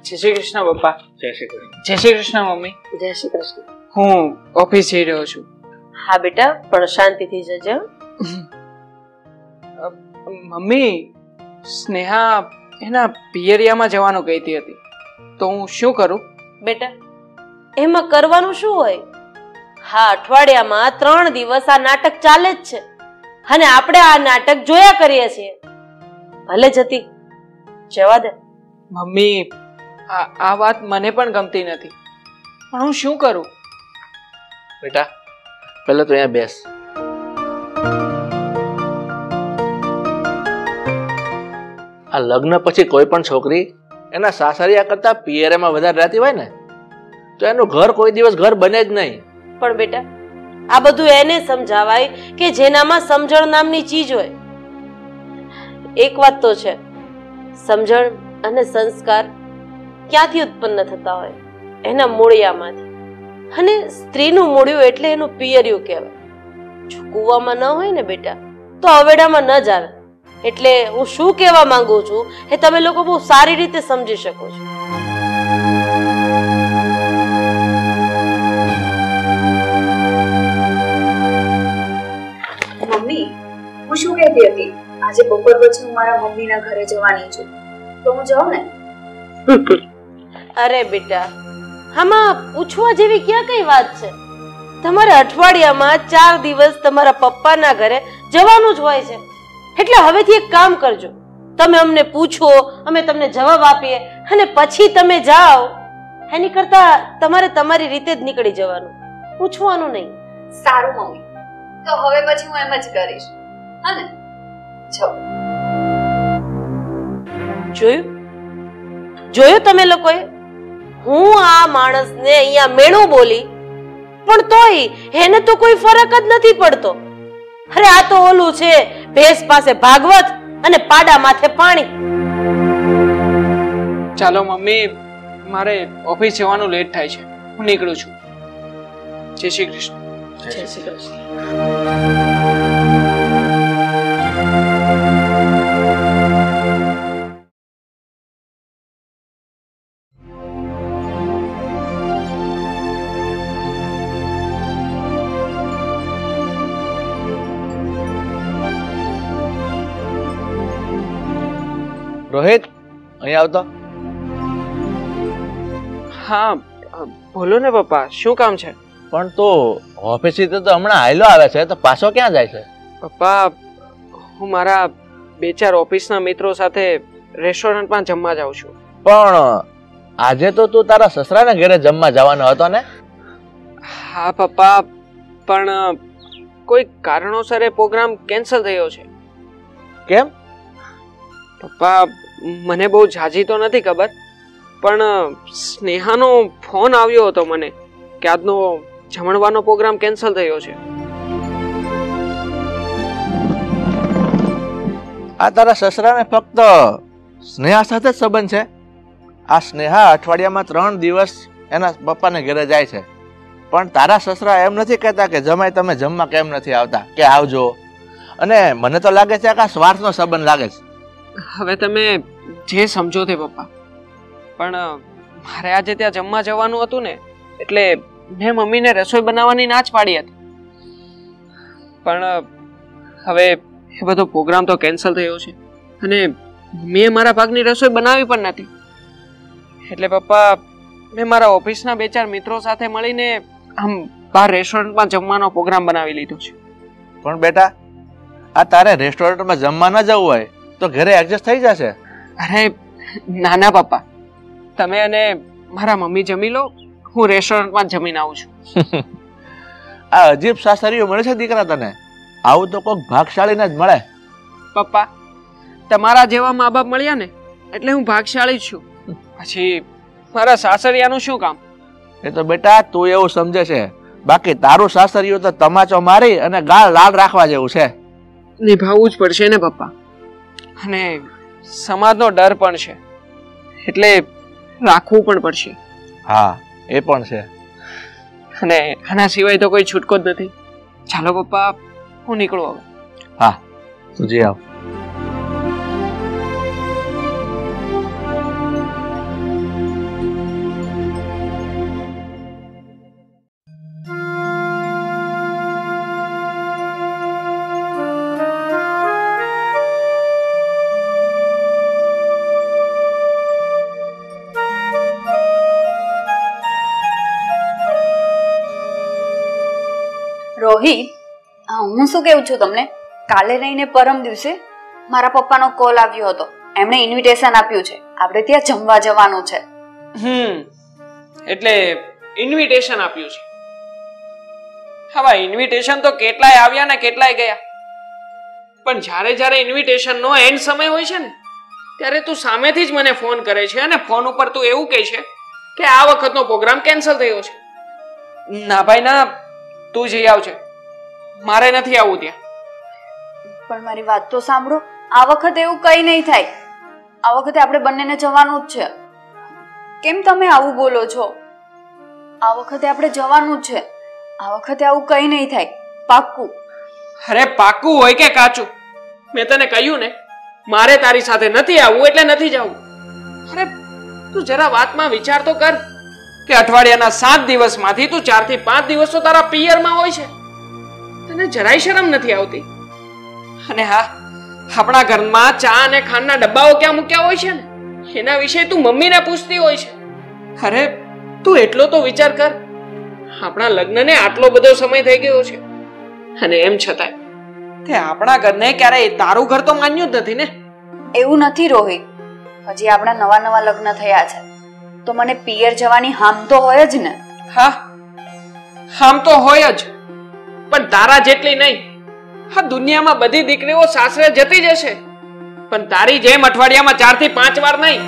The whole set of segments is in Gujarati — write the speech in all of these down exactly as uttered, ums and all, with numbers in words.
જય શ્રી કૃષ્ણ પપ્પા. જય શ્રી કૃષ્ણ. જય શ્રી કૃષ્ણ મમ્મી. જય શ્રી કૃષ્ણ. હું ઓફિસ જઈ રહ્યો છું. હા બેટા, પણ શાંતિથી જજે. મમ્મી, સ્નેહા એના પિયરિયામાં જવાનું કહેતી હતી, તો હું શું કરું? બેટા, એમાં કરવાનું શું હોય? હા, અઠવાડિયામાં ત્રણ દિવસ આ નાટક ચાલે જ છે અને આપણે આ નાટક જોયા કરીએ છીએ. ભલે જતી, જવા દે. મમ્મી, આ આ વાત મને પણ ગમતી નથી, પણ હું શું કરું? બેટા, પહેલા તો અહીંયા બેસ. આ લગ્ન પછી કોઈ પણ છોકરી એના સાસરિયા કરતા પિયરમાં વધારે રહેતી હોય ને તો એનું ઘર કોઈ દિવસ ઘર બને જ નહીં. પણ બેટા, આ બધું એને સમજાવાય કે જેનામાં સમજણ નામની ચીજ હોય. એક વાત તો છે, સમજણ અને સંસ્કાર ક્યાંથી ઉત્પન્ન થતા હોય? એના મૂળિયામાંથી. અને સ્ત્રીનું મૂળિયું એટલે એનું પિયરિયું કહેવાય. જો કૂવામાં ન હોય ને બેટા, તો અવેડામાં ન જ આવે. એટલે હું શું કહેવા માંગુ છું એ તમે લોકો બહુ સારી રીતે સમજી શકો છો. મમ્મી, હું શું કહેતી હતી, આજે બપોર પછી હું મારા મમ્મીના ઘરે જવાની છું, તો હું જાઉં ને? અરે બેટા, આમાં પૂછવા જેવી ક્યાં કઈ વાત છે? તમારે અઠવાડિયામાં ચાર દિવસ તમારા પપ્પાના ઘરે જવાનું જ હોય છે. એટલે હવેથી એક કામ કરજો, તમે અમને પૂછો, અમે તમને જવાબ આપીએ અને પછી તમે જાઓ. એની કરતા તમારે તમારી રીતે જ નીકળી જવાનું, પૂછવાનું નહીં. સારું મમ્મી, તો હવે પછી હું એમ જ કરીશ. હા ને? જાઓ. જોયું જોયું તમે લોકોએ? હું આ માણસને અહીંયા મેણું બોલી, પણ તોય એને તો કોઈ ફરક જ નથી પડતો. અરે આ તો ઓલું છે, ભેંસ પાસે ભાગવત અને પાડા માથે પાણી. ચાલો મમ્મી, મારે ઓફિસ જવાનું લેટ થાય છે, હું નીકળું છું. જય શ્રી કૃષ્ણ. જય શ્રી કૃષ્ણ. રોહિત, અહીંયા આવતો. હા બોલો ને પપ્પા, શું કામ છે? પણ તો ઓફિસથી તો હમણાં હાયલો આવે છે, તો પાછો ક્યાં જાય છે? પપ્પા, હું મારા બે ચાર ઓફિસના મિત્રો સાથે રેસ્ટોરન્ટમાં જમવા જાઉં છું. પણ આજે તો તું તારા સસરાના ઘરે જમવા જવાનો હતો ને? હા પપ્પા, પણ કોઈ કારણોસર એ પ્રોગ્રામ કેન્સલ થયો છે. કેમ? પપ્પા, મને બહુ ઝાઝી તો નથી ખબર, પણ સ્નેહાનો ફોન આવ્યો હતો મને કે આજનો જમણવાનો પ્રોગ્રામ કેન્સલ થયો છે. આ તારા સસરાને ફક્ત સ્નેહા સાથે જ સંબંધ છે? આ સ્નેહા અઠવાડિયામાં ત્રણ દિવસ એના પપ્પાને ઘરે જાય છે, પણ તારા સસરા એમ નથી કહેતા કે જમાઈ તમે જમવા કેમ નથી આવતા, કે આવજો? અને મને તો લાગે છે કે આ સ્વાર્થનો સંબંધ લાગે છે. હવે તમે જે સમજો તે પપ્પા, પણ મારે આજે ત્યાં જમવા જવાનું હતું ને, એટલે મેં મમ્મીને રસોઈ બનાવવાની ના જ પાડી હતી. પણ હવે એ બધો પ્રોગ્રામ તો કેન્સલ થયો છે અને મેં મારા ભાગની રસોઈ બનાવી પણ નથી. એટલે પપ્પા, મેં મારા ઓફિસના બે ચાર મિત્રો સાથે મળીને આમ બહાર રેસ્ટોરન્ટમાં જમવાનો પ્રોગ્રામ બનાવી લીધો છે. પણ બેટા, આ તારે રેસ્ટોરન્ટમાં જમવા ન જવું હોય તો ઘરે એડજસ્ટ થઈ જશે. અરે નાના પપ્પા, તમે અને મારા મમ્મી જમી લો, હું રેસ્ટોરન્ટમાં જમીને આવું છું. આ અજીબ સાસરીઓ મળે છે દીકરા તને, આવું તો કોઈક ભાગશાળીને જ મળે. પપ્પા, તમારા જેવા મા બાપ મળ્યા ને એટલે હું ભાગશાળી છું. પછી મારા સાસરિયાનું શું કામ? એ તો બેટા તું એવું સમજે છે, બાકી તારું સાસરિયું તો તમાચો મારી અને ગાળ લાલ રાખવા જેવું છે. નિભાવવું જ પડશે ને પપ્પા, અને સમાજનો ડર પણ છે એટલે રાખવું પણ પડશે. હા, એ પણ છે. અને આના સિવાય તો કોઈ છૂટકો જ નથી. ચાલો પપ્પા, હું નીકળું હવે. હા, તું જઈ આવ. રોહિત, હું શું કહું છું તમને, કાલે નહીં ને પરમ દિવસે મારા પપ્પાનો કોલ આવ્યો હતો. એમણે ઇન્વિટેશન આપ્યું છે, આપણે ત્યાં જમવા જવાનું છે. હમ એટલે ઇન્વિટેશન આપ્યું છે. હવે ઇન્વિટેશન તો કેટલાય આવ્યા ને કેટલાય ગયા, પણ જ્યારે જ્યારે ઇન્વિટેશન નો એન્ડ સમય હોય છે ને ત્યારે તું સામેથી જ મને ફોન કરે છે અને ફોન ઉપર તું એવું કહે છે કે આ વખતનો પ્રોગ્રામ કેન્સલ થયો છે. ના ભાઈ ના, તું જઈ આવજે, મારે નથી આવવું ત્યાં. પણ મારી વાત તો સાંભળો, આ વખતે એવું કઈ નહીં થાય. આ વખતે આપણે બંનેને જવાનું જ છે. કેમ તમે આવું બોલો છો? આ વખતે આપણે જવાનું જ છે. આ વખતે આવું કઈ નહીં થાય, પાક્કું. અરે પાક્કું હોય કે કાચું, મેં તને કહ્યું ને મારે તારી સાથે નથી આવવું એટલે નથી જવું. અરે તું જરા વાતમાં વિચાર તો કર કે અઠવાડિયાના સાત દિવસમાંથી તું ચાર થી પાંચ દિવસ તો તારા પિયરમાં હોય છે. તને જરાય શરમ નથી આવતી? અને હા, આપણા ઘરમાં ચા અને ખાંડના ડબ્બાઓ ક્યાં મૂક્યા હોય છે ને એના વિશે તું મમ્મીને પૂછતી હોય છે. અરે તું એટલો તો વિચાર કર, આપણા લગ્નને આટલો બધો સમય થઈ ગયો છે અને એમ છતાંય તે આપણા ઘરને ક્યારેય તારું ઘર તો માન્યું જ નથી ને. એવું નથી રોહિત, હજી આપણા નવા નવા લગ્ન થયા છે તો મને પિયર જવાની હામ તો હોય જ ને. હા, હામ તો હોય જ, પણ તારા જેટલી નહીં. હા, દુનિયામાં બધી દીકરીઓ સાસરે જતી જશે, પણ તારી જેમ અઠવાડિયામાં ચાર થી પાંચ વાર નહીં.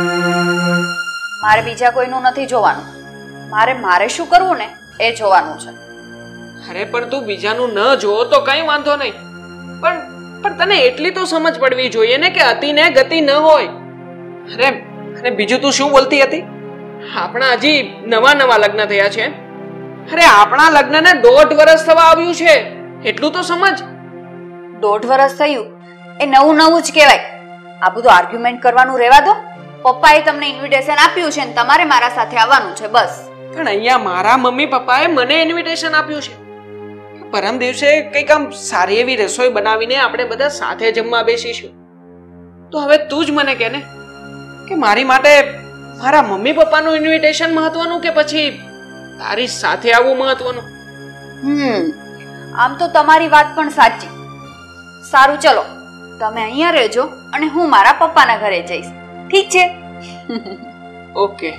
મારે બીજા કોઈનું નથી જોવાનું, મારે મારે શું કરવું ને એ જોવાનું છે. અરે પણ તું બીજાનું ન જો તો કઈ વાંધો નહીં, પણ પણ તને એટલી તો સમજ પડવી જોઈએ ને કે અતિ ને ગતિ ન હોય. અરે અરે બીજું તું શું બોલતી હતી? આપણા હજી નવા નવા લગ્ન થયા છે. અરે આપણા લગ્નને દોઢ વર્ષ થવા આવ્યું છે, એટલું તો સમજ. દોઢ વર્ષ થયું એ નવું નવું જ કહેવાય. આ બધું આર્ગ્યુમેન્ટ કરવાનું રહેવા દો. પપ્પાએ તમને ઇન્વિટેશન આપ્યું છે ને તમારે મારા સાથે આવવાનું છે, બસ. પણ અહીંયા મારા મમ્મી પપ્પાએ મને ઇન્વિટેશન આપ્યું છે. પરમ દિવસે કંઈક આમ સારી એવી રસોઈ બનાવીને આપણે બધા સાથે જમવા બેસીશું. તો હવે તું જ મને કહે ને કે મારી માટે મારા મમ્મી પપ્પાનું ઇન્વિટેશન મહત્વનું કે પછી તારી સાથે આવવું મહત્વનું? હમ આમ તો તમારી વાત પણ સાચી. સારું, ચલો તમે અહીંયા રહેજો અને હું મારા પપ્પાના ઘરે જઈશ. ઠીક છે? ઓકે.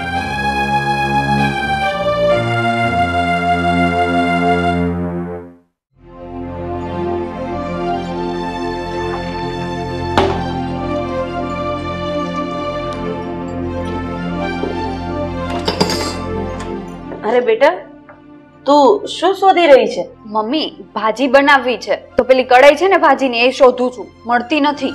અરે બેટા, તું શું શોધી રહી છે? મમ્મી, ભાજી બનાવવી છે તો પેલી કઢાઈ છે ને ભાજીની એ શોધું છું, મળતી નથી.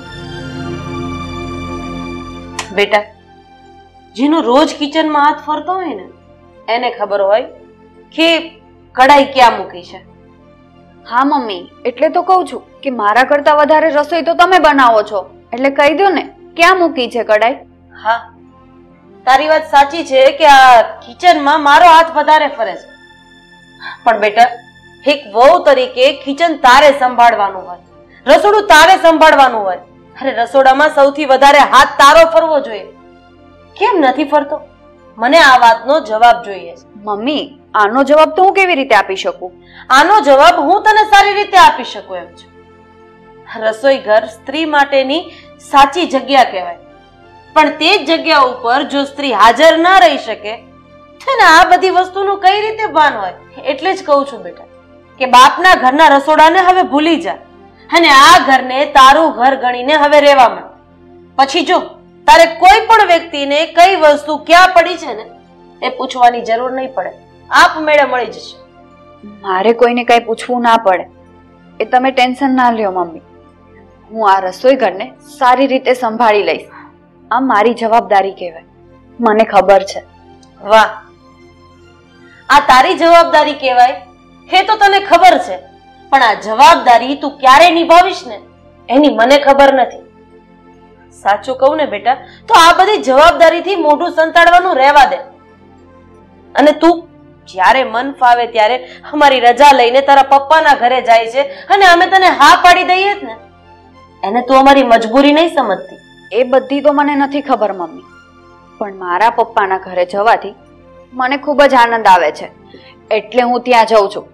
બેટા, જેનો રોજ કિચનમાં હાથ ફરતો હોય ને એને ખબર હોય કે કઢાઈ ક્યાં મૂકી છે. હા મમ્મી, એટલે તો કહું છું કે મારા કરતા વધારે રસોઈ તો તમે બનાવો છો, એટલે કહી દો ને ક્યાં મૂકી છે કઢાઈ. હા, તારી વાત સાચી છે કે આ કિચનમાં મારો હાથ વધારે ફરે છે, પણ બેટા એક વહુ તરીકે કિચન તારે સંભાળવાનું હોય, રસોડું તારે સંભાળવાનું હોય. અરે રસોડામાં સૌથી વધારે હાથ તારો ફરવો જોઈએ. કેમ નથી ફરતો? મને આ વાતનો જવાબ જોઈએ છે. મમ્મી, આનો જવાબ તો હું કેવી રીતે આપી શકું? આનો જવાબ હું તને સારી રીતે આપી શકું એમ છું. રસોઈ ઘર સ્ત્રી માટેની સાચી જગ્યા કહેવાય, પણ તે જ જગ્યા ઉપર જો સ્ત્રી હાજર ના રહી શકે તો આ બધી વસ્તુનું કઈ રીતે ભાન હોય? એટલે જ કહું છું બેટા કે બાપના ઘરના રસોડાને હવે ભૂલી જા અને આ ઘરને તારું ઘર ગણીને હવે રહેવા માંડ. પછી જો તારે કોઈ પણ વ્યક્તિને કઈ વસ્તુ ક્યાં પડી છે ને એ પૂછવાની જરૂર નહીં પડે, આપમેળે મળી જશે. મારે કોઈને કઈ પૂછવું ના પડે એ તમે ટેન્શન ના લ્યો મમ્મી. હું આ રસોઈ ઘરને સારી રીતે સંભાળી લઈશ. આ મારી જવાબદારી કહેવાય, મને ખબર છે. વાહ, આ તારી જવાબદારી કહેવાય એ તો તને ખબર છે, પણ આ જવાબદારી તું ક્યારે નિભાવીશ ને એની મને ખબર નથી. સાચું કહું ને બેટા, તો આ બધી જવાબદારીથી મોઢું સંતાડવાનું રહેવા દે અને તું જ્યારે મન ફાવે ત્યારે અમારી રજા લઈને તારા પપ્પાના ઘરે જાય છે અને અમે તને હા પાડી દઈએ જ ને, એને તું અમારી મજબૂરી નહીં સમજતી. એ બધી તો મને નથી ખબર મમ્મી, પણ મારા પપ્પાના ઘરે જવાથી મને ખૂબ જ આનંદ આવે છે એટલે હું ત્યાં જઉં છું.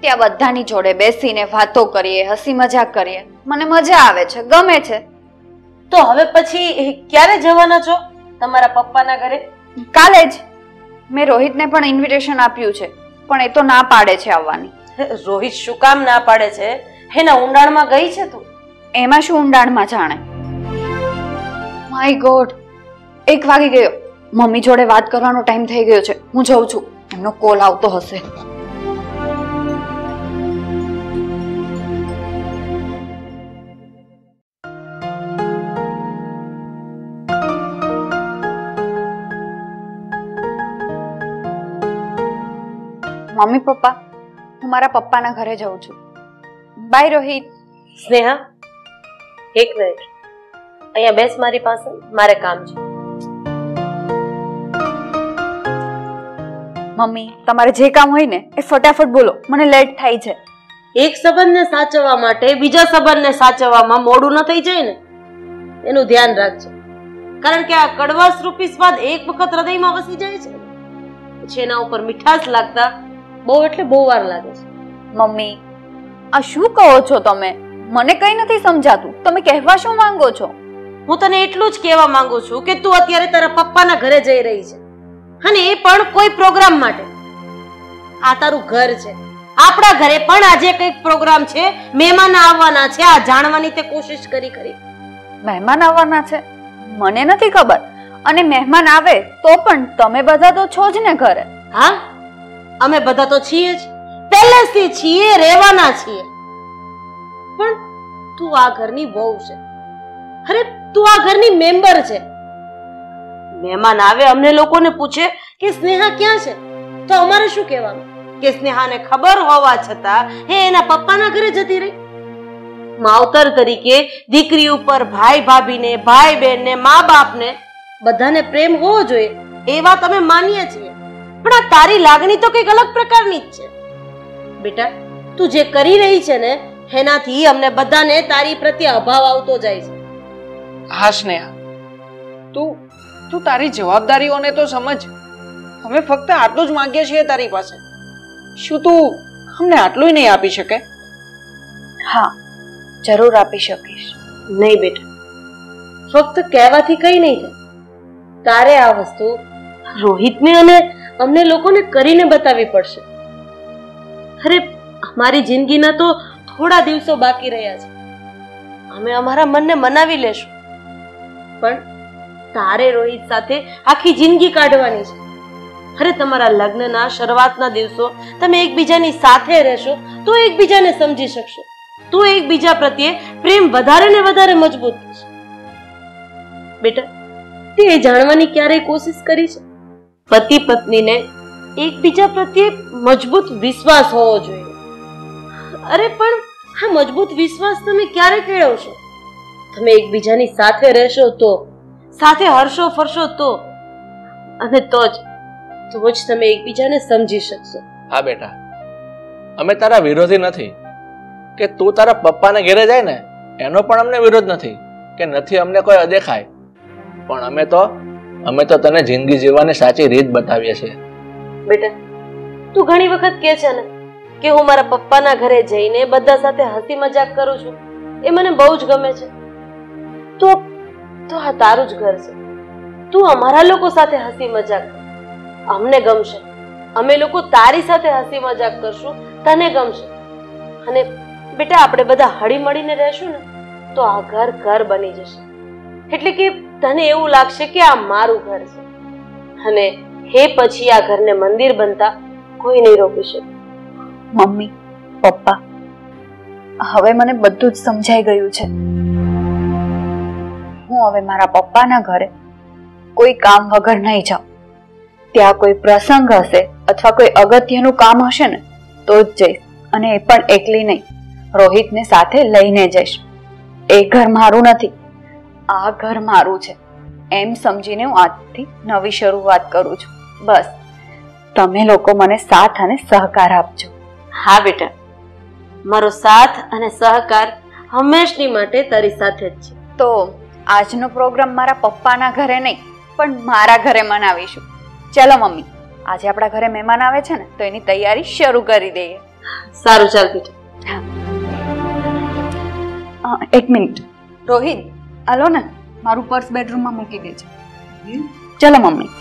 ત્યાં બધાની જોડે બેસીને વાતો કરીએ, હસી મજાક કરીએ. મને મજા આવે છે, ગમે છે. તો હવે પછી ક્યારે જવાના છો તમારા પપ્પાના ઘરે? કાલે જ. મેં રોહિતને પણ ઇન્વિટેશન આપ્યું છે, પણ એ તો ના પાડે છે આવવાની. રોહિત શું કામ ના પાડે છે? એના ઊંડાણમાં ગઈ છે તું? એમાં શું ઊંડાણમાં જાણે? માય ગોડ, એક વાગી ગયો. મમ્મી જોડે વાત કરવાનો ટાઈમ થઈ ગયો છે. હું જઉં છું, એમનો કોલ આવતો હશે. મમ્મી પપ્પા, હું મારા પપ્પાના ઘરે જઉં છું. બાય રોહિત. સ્નેહા, એક મિનિટ અહીંયા બેસ મારી પાસે, મારે કામ છે. મમ્મી, તમારે જે કામ હોય ને એ ફટાફટ બોલો, મને લેટ થાય છે. એક સંબંધને સાચવવા માટે બીજા સંબંધને સાચવવામાં મોડું ન થઈ જાય ને, એનું ધ્યાન રાખજો. કારણ કે આ કડવાશ રૂપી સ્વાદ એક વખત હૃદયમાં વસી જાય છે, પછી એના ઉપર મીઠાશ લાગતા બહુ એટલે બહુ વાર લાગે છે. મમ્મી, આ શું કહો છો તમે? મને કઈ નથી સમજાતું. તમે કહેવા શું માંગો છો? હું તને એટલું જ કહેવા માંગુ છું કે તું અત્યારે તારા પપ્પાના ઘરે જઈ રહી છે, અને એ પણ કોઈ પ્રોગ્રામ માટે. આ તારું ઘર છે. આપણા ઘરે પણ આજે કઈક પ્રોગ્રામ છે, મહેમાન આવવાના છે. આ જાણવાની તે કોશિશ કરી કરી. મહેમાન આવવાના છે? મને નથી ખબર. અને મહેમાન આવે તો પણ તમે બધા તો છો જ ને ઘરે. હા, અમે બધા તો છીએ જ, પહેલેથી છીએ, રહેવાના છીએ. પણ તું આ ઘરની વહુ છે. અરે તું આ ઘરની મેમ્બર છે. મહેમાન આવે, અમને લોકોને પૂછે કે સ્નેહા ક્યાં છે, તો અમારે શું કહેવાનું? કે સ્નેહાને ખબર હોવા છતાં હે એના પપ્પાના ઘરે જતી રહી. માવતર તરીકે દીકરી ઉપર ભાઈ ભાભીને, ભાઈ બહેનને, મા બાપને બધાને પ્રેમ હોવો જોઈએ, એ વાત અમે માનીએ છીએ. પણ આ તારી લાગણી તો કંઈક અલગ પ્રકારની જ છે. બેટા, તું જે કરી રહી છે ને એનાથી અમને બધાને તારી પ્રત્યે અભાવ આવતો જાય છે. હા સ્નેહા, તું તું તારી જવાબદારીઓને તો સમજ. અમે ફક્ત આટલું જ માંગીએ છીએ તારી પાસે. શું તું અમને આટલું નહીં આપી શકે? હા, જરૂર આપી શકીશ. નહીં બેટા, ફક્ત કહેવાથી કઈ નહીં થાય. તારે આ વસ્તુ રોહિતને અને અમને લોકોને કરીને બતાવવી પડશે. અરે અમારી જિંદગીના તો થોડા દિવસો બાકી રહ્યા છે. અમે અમારા મનને મનાવી લેશું, પણ તારે રોહિત સાથે આખી જિંદગી કાઢવાની છે. અરે તમારા લગ્નના શરૂઆતના દિવસો તમે એકબીજાની સાથે રહેશો તો એકબીજાને સમજી શકશો, તો એકબીજા પ્રત્યે પ્રેમ વધારે ને વધારે મજબૂત થશે. બેટા, તે એ જાણવાની ક્યારેય કોશિશ કરી છે? પતિ પત્નીને એકબીજા પ્રત્યે મજબૂત વિશ્વાસ હોવો જોઈએ. અરે પણ આ મજબૂત વિશ્વાસ તમે ક્યારે કેળવશો? તમે એકબીજાની સાથે રહેશો તો, સાથે હરશો ફરશો તો, અને તો જ તો જ તમે એકબીજાને સમજી શકશો. હા બેટા, અમે તારા વિરોધી નથી કે તું તારા પપ્પાને ઘરે જાય ને એનો પણ અમને વિરોધ નથી કે નથી અમને કોઈ અદેખાય. પણ અમે તો અમે તો તને જિંદગી જીવવાની સાચી રીત બતાવીએ છીએ. બેટા, તું ઘણી વખત કહે છે ને કે હું મારા પપ્પાના ઘરે જઈને બધા સાથે હસી મજાક કરું છું, એ મને બહુ જ ગમે છે. તો તો આ તારું જ ઘર છે. તું અમારા લોકો સાથે હસી મજાક કર, અમને ગમશે. અમે લોકો તારી સાથે હસી મજાક કરશું, તને ગમશે. અને બેટા, આપણે બધા હળી મળીને રહેશું ને તો આ ઘર ઘર બની જશે. એટલે કે તને એવું લાગશે કે આ મારું ઘર છે, અને હે પછી આ ઘરને મંદિર બનતા કોઈ નહીં રોકી શકે. મમ્મી, પપ્પા, હવે મને બધું જ સમજાઈ ગયું છે. હું હવે મારા પપ્પાના ઘરે કોઈ કામ વગર નહીં જાઉં. ત્યાં કોઈ પ્રસંગ હશે અથવા કોઈ અગત્યનું કામ હશે ને તો જ જઈશ, અને એ પણ એકલી નહીં, રોહિતને સાથે લઈને જઈશ. એ ઘર મારું નથી, આ ઘર મારું છે એમ સમજીને હું આજથી નવી શરૂઆત કરું છું. બસ તમે લોકો મને સાથ અને સહકાર આપજો. હા બેટા, મારો સાથ અને સહકાર હંમેશની માટે તારી સાથે જ છે. તો આજનો પ્રોગ્રામ મારા પપ્પાના ઘરે નહીં પણ મારા ઘરે મનાવીશું. ચલો મમ્મી, આજે આપણા ઘરે મહેમાન આવે છે ને તો એની તૈયારી શરૂ કરી દઈએ. સારું ચાલ બેટા. અ, એક મિનિટ રોહિત હાલો ને મારું પર્સ બેડરૂમમાં મૂકી દેજે ચલો મમ્મી.